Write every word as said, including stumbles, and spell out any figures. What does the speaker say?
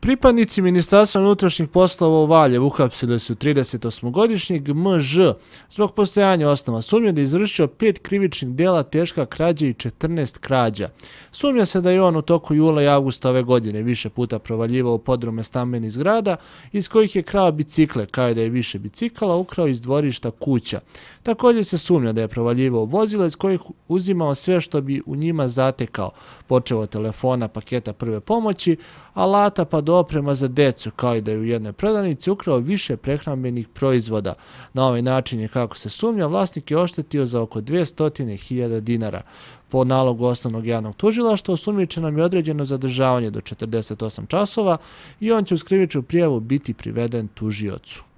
Pripadnici Ministarstva unutrašnjih poslova u Valjevu uhapsili su tridesetosmogodišnjeg M Ž zbog postojanja osnova sumnje da je izvršio pet krivičnih dela teška krađa i četrnaest krađa. Sumnja se da je on u toku jula i avgusta ove godine više puta provaljivao u podrume stambenih zgrada iz kojih je krao bicikle, kao i da je više bicikala ukrao iz dvorišta kuća. Također se sumnja da je provaljivao vozila iz kojih uzimao sve što bi u njima zatekao, počeo od telefona, paketa prve pomoći, alata pa do oprema za decu, kao i da je u jednoj prodavnici ukrao više prehrambenih proizvoda. Na ovaj način je, kako se sumnja, vlasnik je oštetio za oko dvesta hiljada dinara. Po nalogu osnovnog javnog tužilaštva osumnjičenom je određeno zadržavanje do četrdeset osam časova i on će uz krivičnu prijavu biti priveden tužiocu.